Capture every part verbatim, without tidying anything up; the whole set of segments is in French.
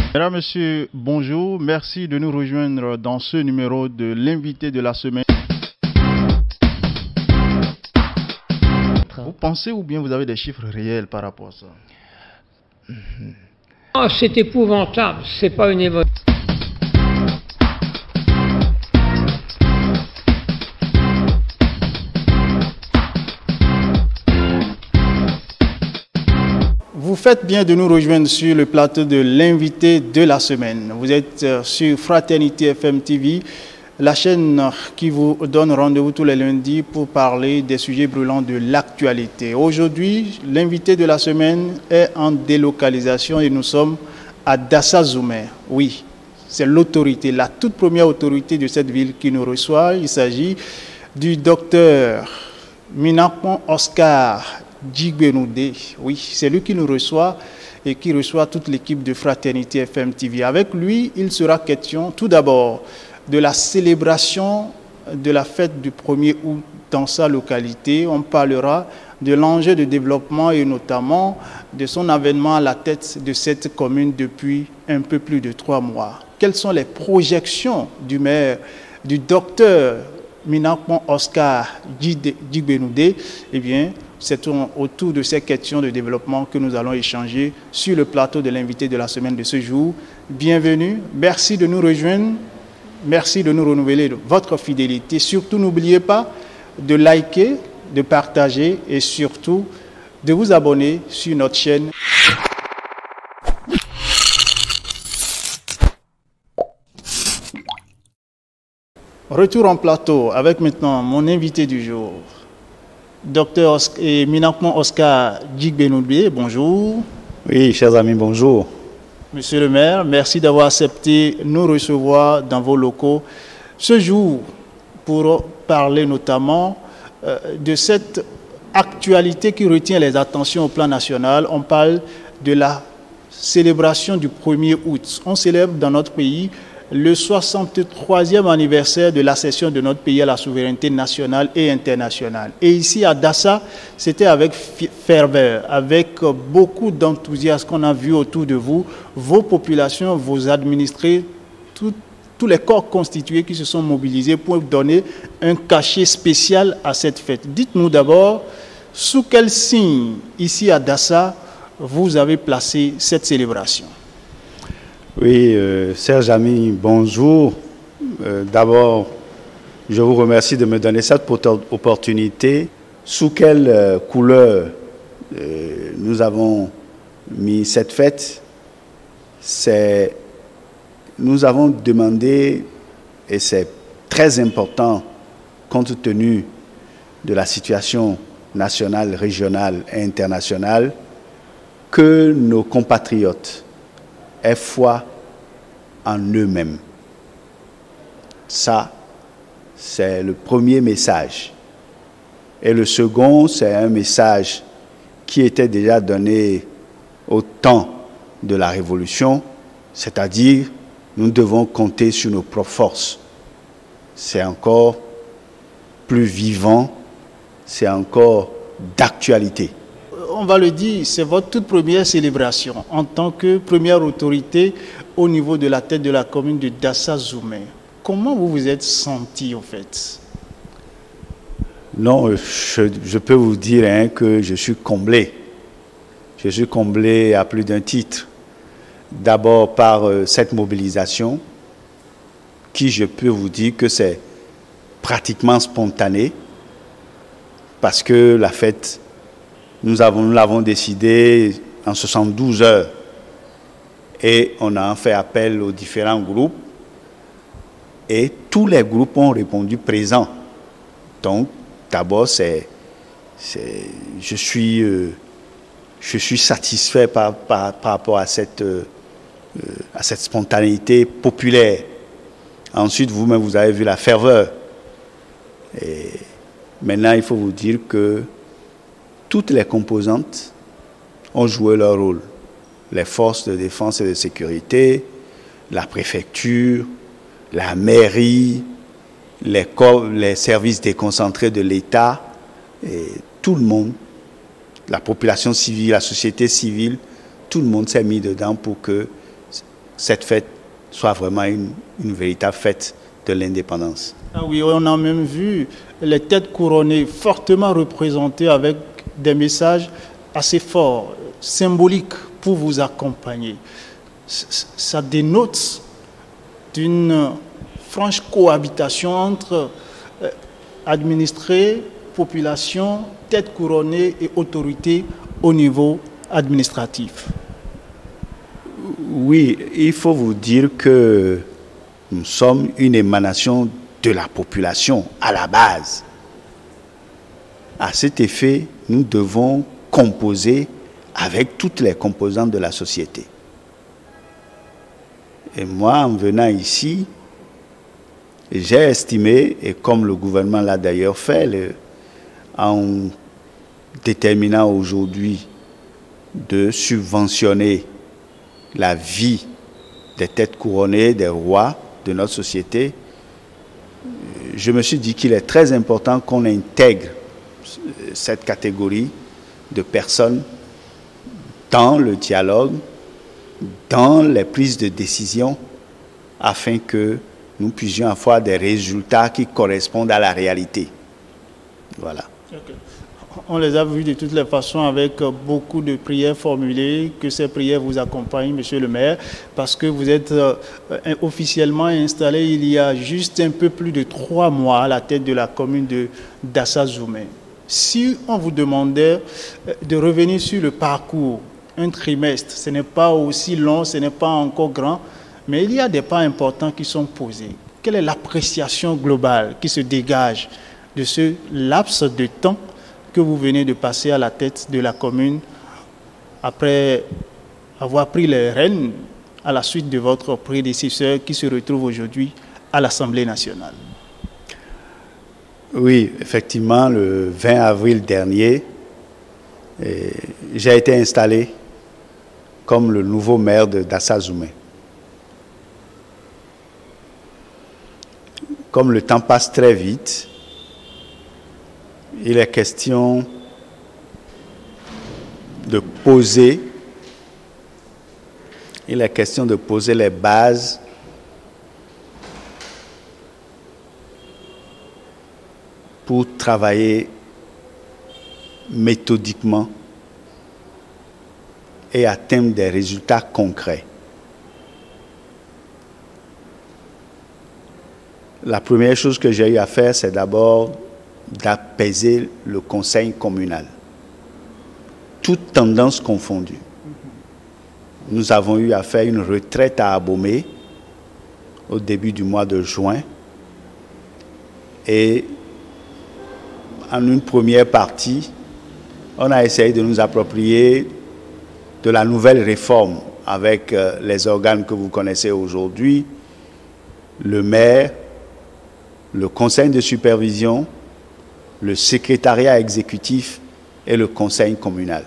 Mesdames, Messieurs, bonjour. Merci de nous rejoindre dans ce numéro de l'invité de la semaine. Vous pensez ou bien vous avez des chiffres réels par rapport à ça? Oh, c'est épouvantable, c'est pas une évolution. Vous faites bien de nous rejoindre sur le plateau de l'invité de la semaine. Vous êtes sur Fraternité F M T V, la chaîne qui vous donne rendez-vous tous les lundis pour parler des sujets brûlants de l'actualité. Aujourd'hui, l'invité de la semaine est en délocalisation et nous sommes à Dassa-Zoumé. Oui, c'est l'autorité, la toute première autorité de cette ville qui nous reçoit. Il s'agit du docteur Minakpon Oscar Djigbenoudé. Oui, c'est lui qui nous reçoit et qui reçoit toute l'équipe de Fraternité F M T V. Avec lui, il sera question tout d'abord de la célébration de la fête du premier août dans sa localité. On parlera de l'enjeu de développement et notamment de son avènement à la tête de cette commune depuis un peu plus de trois mois. Quelles sont les projections du maire, du docteur Minakpon Oscar Djigbenoudé? Eh bien, c'est autour de ces questions de développement que nous allons échanger sur le plateau de l'invité de la semaine de ce jour. Bienvenue, merci de nous rejoindre, merci de nous renouveler votre fidélité. Surtout, n'oubliez pas de liker, de partager et surtout de vous abonner sur notre chaîne. Retour en plateau avec maintenant mon invité du jour, docteur Minakpon Oscar Djigbenoudé. Bonjour. Oui, chers amis, bonjour. Monsieur le maire, merci d'avoir accepté nous recevoir dans vos locaux ce jour pour parler notamment euh, de cette actualité qui retient les attentions au plan national. On parle de la célébration du premier août. On célèbre dans notre pays le soixante-troisième anniversaire de l'accession de notre pays à la souveraineté nationale et internationale. Et ici à Dassa, c'était avec ferveur, avec beaucoup d'enthousiasme qu'on a vu autour de vous, vos populations, vos administrés, tout, tous les corps constitués qui se sont mobilisés pour donner un cachet spécial à cette fête. Dites-nous d'abord, sous quel signe, ici à Dassa, vous avez placé cette célébration? Oui, euh, Serge Ami, bonjour. Euh, D'abord, je vous remercie de me donner cette opportunité. Sous quelle euh, couleur euh, nous avons mis cette fête? C'est, nous avons demandé, et c'est très important compte tenu de la situation nationale, régionale et internationale, que nos compatriotes aient foi en eux-mêmes. Ça, c'est le premier message. Et le second, c'est un message qui était déjà donné au temps de la Révolution, c'est-à-dire nous devons compter sur nos propres forces. C'est encore plus vivant, c'est encore d'actualité. On va le dire, c'est votre toute première célébration en tant que première autorité au niveau de la tête de la commune de Dassa-Zoumé. Comment vous vous êtes senti en fait? Non, je, je peux vous dire hein, que je suis comblé. Je suis comblé à plus d'un titre. D'abord par euh, cette mobilisation qui, je peux vous dire que c'est pratiquement spontané parce que la fête, nous avons, nous l'avons décidé en soixante-douze heures et on a fait appel aux différents groupes et tous les groupes ont répondu présents. Donc, d'abord, c'est, c'est, je suis, euh, je suis satisfait par, par, par rapport à cette, euh, à cette spontanéité populaire. Ensuite, vous-même, vous avez vu la ferveur. Et maintenant, il faut vous dire que toutes les composantes ont joué leur rôle. Les forces de défense et de sécurité, la préfecture, la mairie, les, corps, les services déconcentrés de l'État, et tout le monde, la population civile, la société civile, tout le monde s'est mis dedans pour que cette fête soit vraiment une, une véritable fête de l'indépendance. Ah oui, on a même vu les têtes couronnées fortement représentées avec des messages assez forts, symboliques pour vous accompagner. Ça dénote d'une franche cohabitation entre administrés, population, têtes couronnées et autorités au niveau administratif. Oui, il faut vous dire que nous sommes une émanation de la population à la base. À cet effet, nous devons composer avec toutes les composantes de la société. Et moi, en venant ici, j'ai estimé, et comme le gouvernement l'a d'ailleurs fait, le, en déterminant aujourd'hui de subventionner la vie des têtes couronnées, des rois de notre société, je me suis dit qu'il est très important qu'on intègre cette catégorie de personnes dans le dialogue, dans les prises de décision, afin que nous puissions avoir des résultats qui correspondent à la réalité. Voilà. Okay. On les a vus de toutes les façons avec beaucoup de prières formulées, que ces prières vous accompagnent, monsieur le maire, parce que vous êtes euh, officiellement installé il y a juste un peu plus de trois mois à la tête de la commune de Dassa-Zoumé. Si on vous demandait de revenir sur le parcours, un trimestre, ce n'est pas aussi long, ce n'est pas encore grand, mais il y a des pas importants qui sont posés. Quelle est l'appréciation globale qui se dégage de ce laps de temps que vous venez de passer à la tête de la commune après avoir pris les rênes à la suite de votre prédécesseur qui se retrouve aujourd'hui à l'Assemblée nationale? Oui, effectivement, le vingt avril dernier, j'ai été installé comme le nouveau maire de Dassa-Zoumé. Comme le temps passe très vite, il est question de poser, il est question de poser les bases pour travailler méthodiquement et atteindre des résultats concrets. La première chose que j'ai eu à faire, c'est d'abord d'apaiser le conseil communal, toutes tendances confondues. Nous avons eu à faire une retraite à Abomey au début du mois de juin et en une première partie, on a essayé de nous approprier de la nouvelle réforme avec euh, les organes que vous connaissez aujourd'hui, le maire, le conseil de supervision, le secrétariat exécutif et le conseil communal.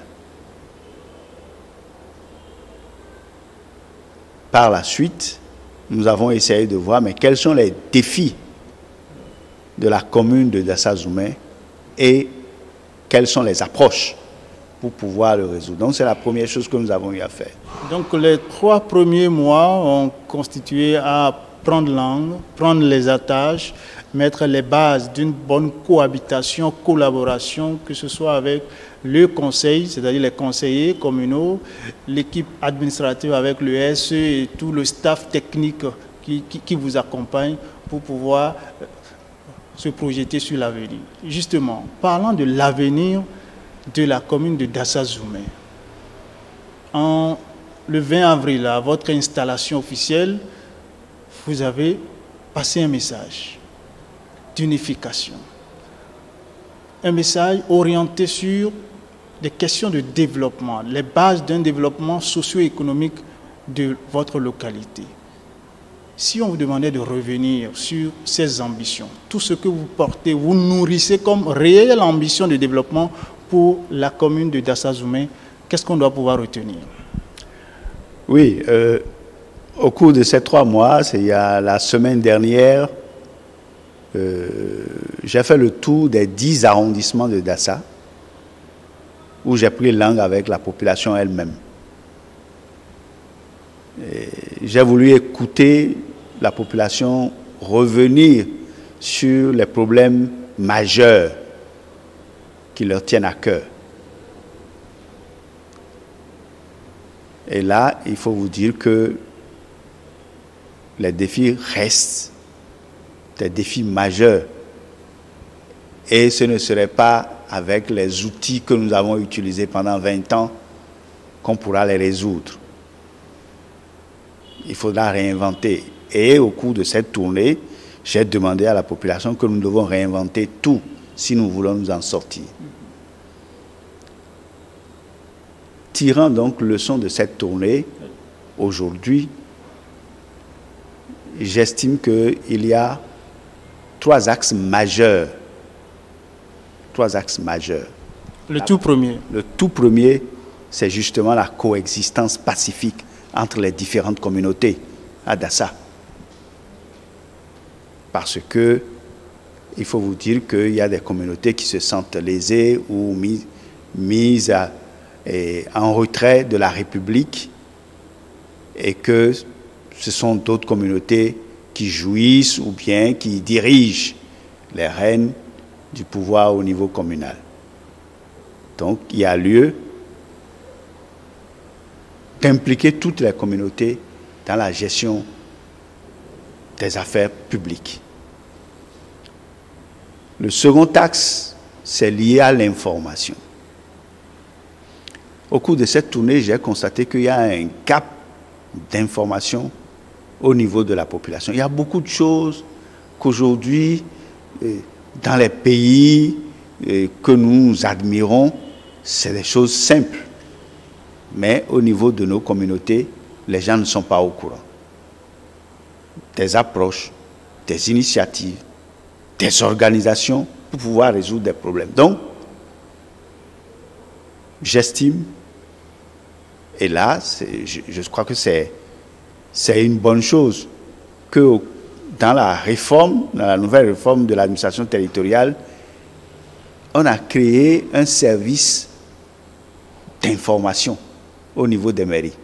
Par la suite, nous avons essayé de voir mais quels sont les défis de la commune de Dassa-Zoumé et quelles sont les approches pour pouvoir le résoudre. Donc c'est la première chose que nous avons eu à faire. Donc les trois premiers mois ont constitué à prendre langue, prendre les attaches, mettre les bases d'une bonne cohabitation, collaboration, que ce soit avec le conseil, c'est-à-dire les conseillers communaux, l'équipe administrative avec le S E et tout le staff technique qui, qui, qui vous accompagne pour pouvoir se projeter sur l'avenir. Justement, parlant de l'avenir de la commune de Dassa-Zoumé, en le vingt avril, à votre installation officielle, vous avez passé un message d'unification. Un message orienté sur des questions de développement, les bases d'un développement socio-économique de votre localité. Si on vous demandait de revenir sur ces ambitions, tout ce que vous portez, vous nourrissez comme réelle ambition de développement pour la commune de Dassa-Zoumé, qu'est-ce qu'on doit pouvoir retenir? Oui, euh, au cours de ces trois mois, c'est il y a la semaine dernière, euh, j'ai fait le tour des dix arrondissements de Dassa, où j'ai pris langue avec la population elle-même. j'ai voulu écouter la population revenir sur les problèmes majeurs qui leur tiennent à cœur. Et là, il faut vous dire que les défis restent des défis majeurs. Et ce ne serait pas avec les outils que nous avons utilisés pendant vingt ans qu'on pourra les résoudre. Il faudra réinventer. Et au cours de cette tournée, j'ai demandé à la population que nous devons réinventer tout si nous voulons nous en sortir. Tirant donc leçon de cette tournée, aujourd'hui, j'estime qu'il y a trois axes majeurs. Trois axes majeurs. Le tout premier. Le tout premier, c'est justement la coexistence pacifique entre les différentes communautés à Dassa. Parce que il faut vous dire qu'il y a des communautés qui se sentent lésées ou mises, mises à, et, en retrait de la République, et que ce sont d'autres communautés qui jouissent ou bien qui dirigent les rênes du pouvoir au niveau communal. Donc, il y a lieu d'impliquer toutes les communautés dans la gestion des affaires publiques. Le second axe, c'est lié à l'information. Au cours de cette tournée, j'ai constaté qu'il y a un gap d'information au niveau de la population. Il y a beaucoup de choses qu'aujourd'hui, dans les pays que nous admirons, c'est des choses simples. Mais au niveau de nos communautés, les gens ne sont pas au courant. Des approches, des initiatives, des organisations pour pouvoir résoudre des problèmes. Donc, j'estime, et là, je, je crois que c'est c'est une bonne chose, que dans la réforme, dans la nouvelle réforme de l'administration territoriale, on a créé un service d'information au niveau des mairies.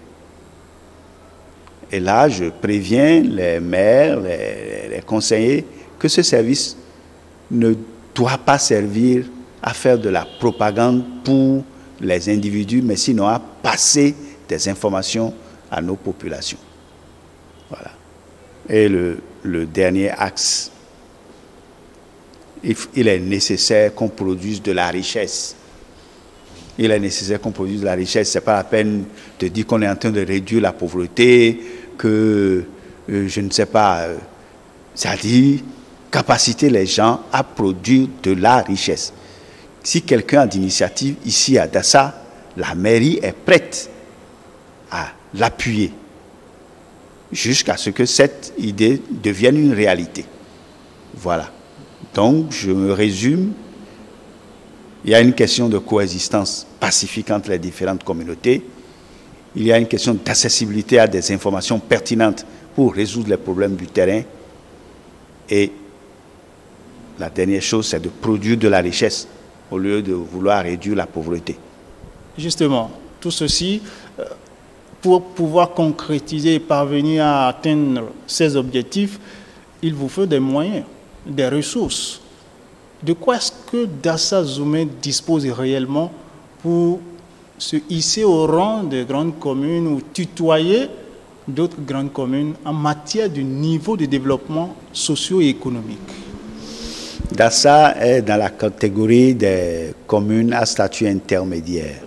Et là, je préviens les maires, les, les conseillers, que ce service ne doit pas servir à faire de la propagande pour les individus, mais sinon à passer des informations à nos populations. Voilà. Et le, le dernier axe, il, il est nécessaire qu'on produise de la richesse. Il est nécessaire qu'on produise de la richesse. Ce n'est pas la peine de dire qu'on est en train de réduire la pauvreté, que euh, je ne sais pas, euh, c'est-à-dire capaciter les gens à produire de la richesse. Si quelqu'un a d'initiative ici à Dassa, la mairie est prête à l'appuyer jusqu'à ce que cette idée devienne une réalité. Voilà. Donc, je me résume. Il y a une question de coexistence pacifique entre les différentes communautés. Il y a une question d'accessibilité à des informations pertinentes pour résoudre les problèmes du terrain. Et la dernière chose, c'est de produire de la richesse au lieu de vouloir réduire la pauvreté. Justement, tout ceci, pour pouvoir concrétiser et parvenir à atteindre ces objectifs, il vous faut des moyens, des ressources. De quoi est-ce que Dassa Zoumé dispose réellement pour se hisser au rang des grandes communes ou tutoyer d'autres grandes communes en matière de niveau de développement socio-économique? Dassa est dans la catégorie des communes à statut intermédiaire.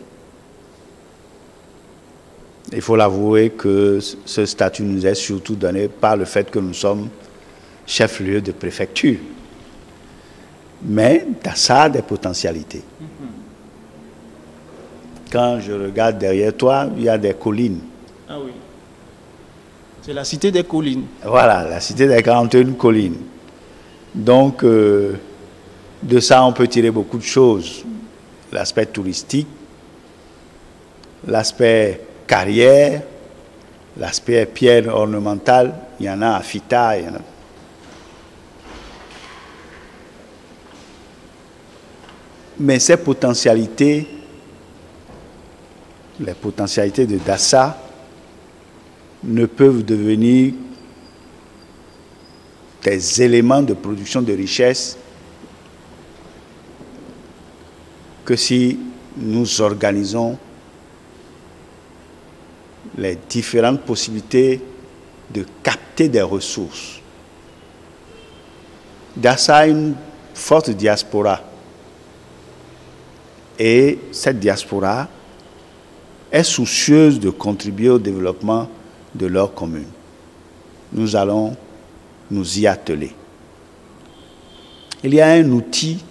Il faut l'avouer que ce statut nous est surtout donné par le fait que nous sommes chef-lieu de préfecture. Mais Dassa a des potentialités. Quand je regarde derrière toi, il y a des collines. Ah oui. C'est la cité des collines. Voilà, la cité des quarante et une collines. Donc, euh, de ça, on peut tirer beaucoup de choses. L'aspect touristique, l'aspect carrière, l'aspect pierre ornementale, il y en a à Fita, il y en a. Mais ces potentialités, les potentialités de Dassa, ne peuvent devenir des éléments de production de richesse que si nous organisons les différentes possibilités de capter des ressources. Dassa a une forte diaspora et cette diaspora est soucieuse de contribuer au développement de leur commune. Nous allons nous y atteler. Il y a un outil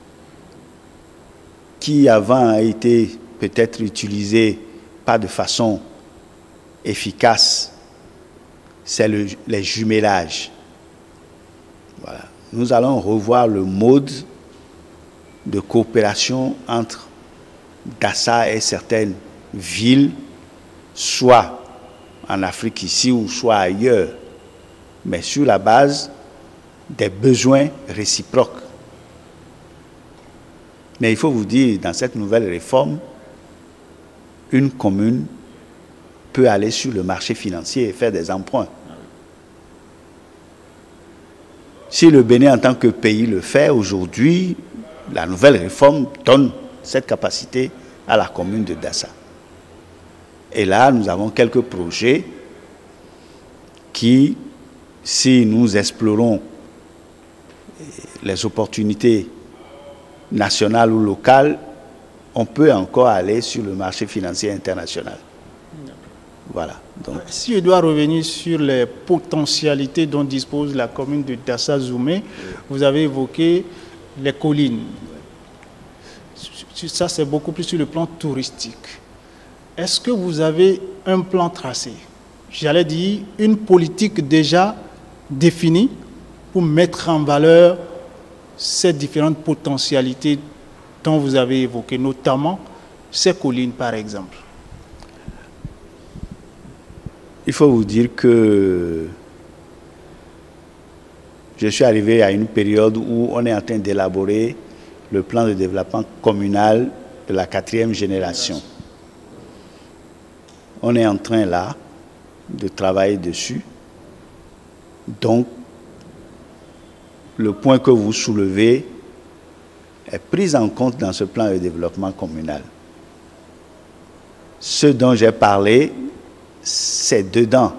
qui avant a été peut-être utilisé pas de façon efficace, c'est le, les jumelages. Voilà. Nous allons revoir le mode de coopération entre Dassa et certaines villes, soit en Afrique ici ou soit ailleurs, mais sur la base des besoins réciproques. Mais il faut vous dire, dans cette nouvelle réforme, une commune peut aller sur le marché financier et faire des emprunts. Si le Bénin en tant que pays le fait aujourd'hui, la nouvelle réforme donne cette capacité à la commune de Dassa. Et là, nous avons quelques projets qui, si nous explorons les opportunités nationales ou locales, on peut encore aller sur le marché financier international. Voilà. Donc. Si je dois revenir sur les potentialités dont dispose la commune de Dassa-Zoumé, vous avez évoqué les collines. Ça, c'est beaucoup plus sur le plan touristique. Est-ce que vous avez un plan tracé? J'allais dire une politique déjà définie pour mettre en valeur ces différentes potentialités dont vous avez évoqué, notamment ces collines par exemple. Il faut vous dire que je suis arrivé à une période où on est en train d'élaborer le plan de développement communal de la quatrième génération. On est en train là de travailler dessus. Donc, le point que vous soulevez est pris en compte dans ce plan de développement communal. Ce dont j'ai parlé, c'est dedans.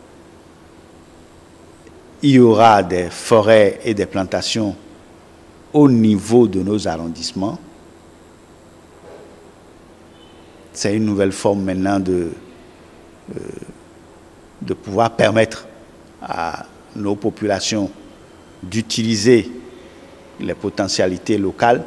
Il y aura des forêts et des plantations au niveau de nos arrondissements. C'est une nouvelle forme maintenant de, euh, de pouvoir permettre à nos populations d'utiliser les potentialités locales.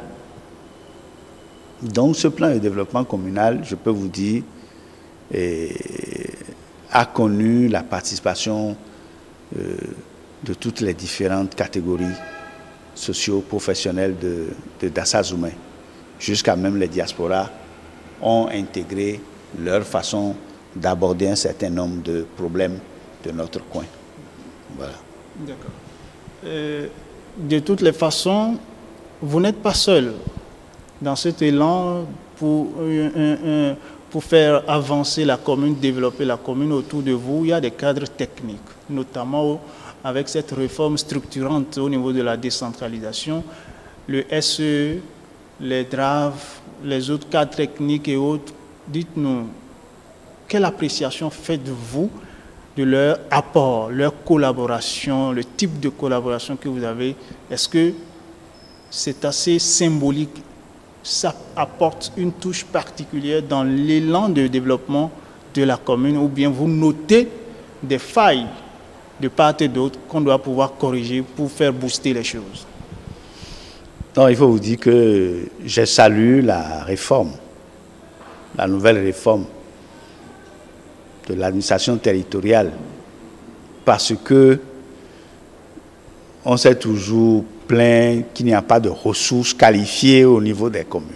Donc ce plan de développement communal, je peux vous dire, est, a connu la participation euh, de toutes les différentes catégories socio-professionnelles de, de Dassa-Zoumé. Jusqu'à même les diasporas ont intégré leur façon d'aborder un certain nombre de problèmes de notre coin. Voilà. D'accord. Euh, de toutes les façons, vous n'êtes pas seul dans cet élan pour, un, un, un, pour faire avancer la commune, développer la commune autour de vous. Il y a des cadres techniques, notamment avec cette réforme structurante au niveau de la décentralisation, le S E, les D R A V, les autres cadres techniques et autres. Dites-nous, quelle appréciation faites-vous de leur apport, leur collaboration, le type de collaboration que vous avez? Est-ce que c'est assez symbolique? Ça apporte une touche particulière dans l'élan de développement de la commune, ou bien vous notez des failles de part et d'autre qu'on doit pouvoir corriger pour faire booster les choses? Non, il faut vous dire que j'ai salué la réforme, la nouvelle réforme de l'administration territoriale, parce que on s'est toujours plaint qu'il n'y a pas de ressources qualifiées au niveau des communes.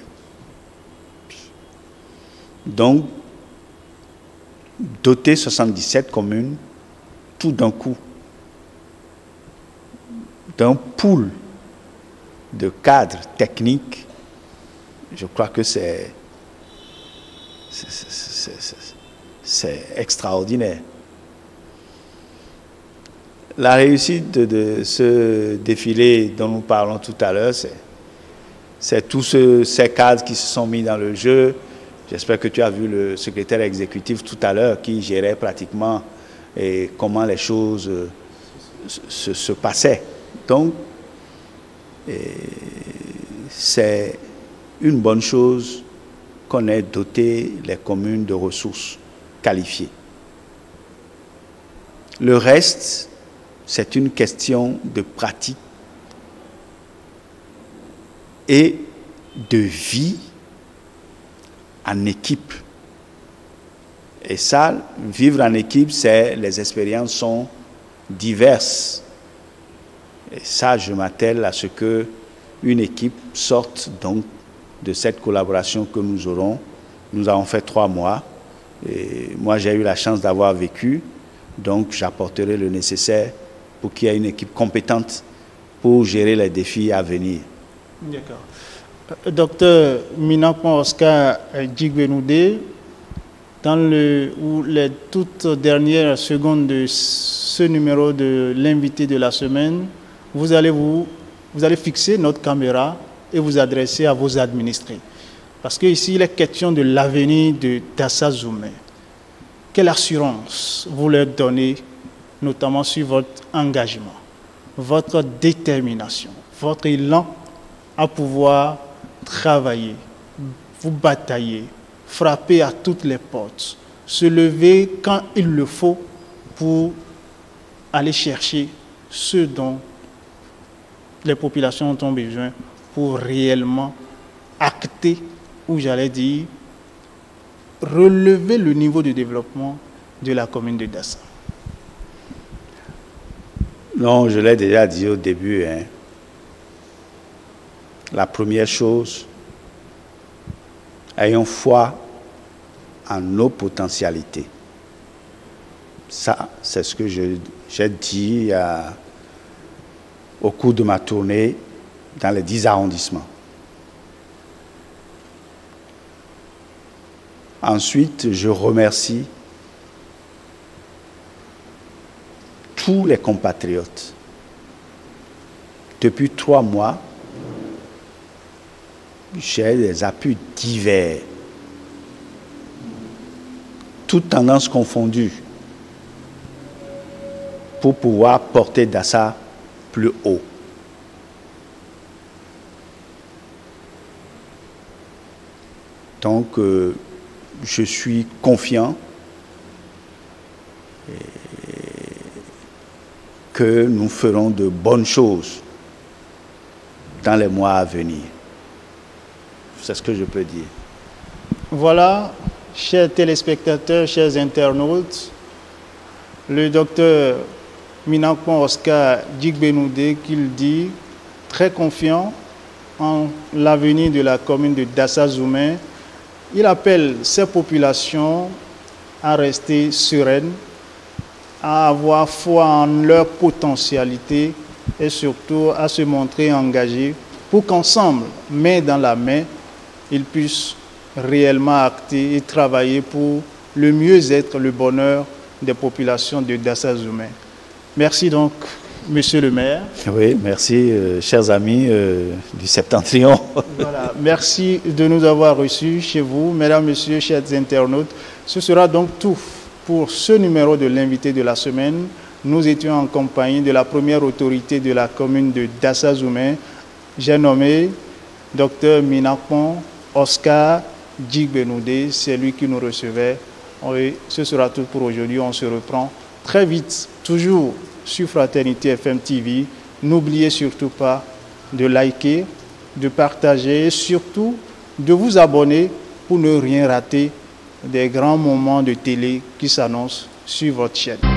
Donc, doter soixante-dix-sept communes tout d'un coup d'un pool de cadres techniques, je crois que c'est c'est extraordinaire. La réussite de, de ce défilé dont nous parlons tout à l'heure, c'est, c'est tous ce, ces cadres qui se sont mis dans le jeu. J'espère que tu as vu le secrétaire exécutif tout à l'heure qui gérait pratiquement et comment les choses euh, se, se passaient. Donc, c'est une bonne chose qu'on ait doté les communes de ressources qualifiées. Le reste, c'est une question de pratique et de vie en équipe. Et ça, vivre en équipe, c'est, les expériences sont diverses. Et ça, je m'attelle à ce que une équipe sorte donc de cette collaboration que nous aurons. Nous avons fait trois mois. Et moi, j'ai eu la chance d'avoir vécu. Donc, j'apporterai le nécessaire pour qu'il y ait une équipe compétente pour gérer les défis à venir. D'accord. Docteur Minankpon Oscar Djigbenoudé, dans le, ou les toutes dernières secondes de ce numéro de l'invité de la semaine, vous allez, vous, vous allez fixer notre caméra et vous adresser à vos administrés. Parce qu'ici, il est question de l'avenir de Dassa Zoumé. Quelle assurance vous leur donnez, notamment sur votre engagement, votre détermination, votre élan à pouvoir travailler, vous batailler, frapper à toutes les portes, se lever quand il le faut pour aller chercher ce dont les populations ont besoin pour réellement acter, ou j'allais dire, relever le niveau de développement de la commune de Dassa. Non, je l'ai déjà dit au début, hein. La première chose, ayons foi en nos potentialités. Ça, c'est ce que je, j'ai dit à, au cours de ma tournée dans les dix arrondissements. Ensuite, je remercie tous les compatriotes. Depuis trois mois, j'ai des appuis divers, toutes tendances confondues, pour pouvoir porter Dassa plus haut. Donc, euh, je suis confiant que nous ferons de bonnes choses dans les mois à venir. C'est ce que je peux dire. Voilà, chers téléspectateurs, chers internautes, le docteur Minankpon Oscar Djigbenoudé, qu'il dit très confiant en l'avenir de la commune de Dassa Zoumé. Il appelle ces populations à rester sereines, à avoir foi en leur potentialité et surtout à se montrer engagés pour qu'ensemble, main dans la main, ils puissent réellement acter et travailler pour le mieux-être, le bonheur des populations de Dassa Zoumé. Merci donc, Monsieur le maire. Oui, merci, euh, chers amis euh, du Septentrion. Voilà, merci de nous avoir reçus chez vous, mesdames, messieurs, chers internautes. Ce sera donc tout pour ce numéro de l'invité de la semaine. Nous étions en compagnie de la première autorité de la commune de Dassa Zoumé. J'ai nommé docteur Minankpon Oscar Djigbenoudé, c'est lui qui nous recevait. Oui, ce sera tout pour aujourd'hui. On se reprend très vite, toujours sur Fraternité F M T V. N'oubliez surtout pas de liker, de partager et surtout de vous abonner pour ne rien rater des grands moments de télé qui s'annoncent sur votre chaîne.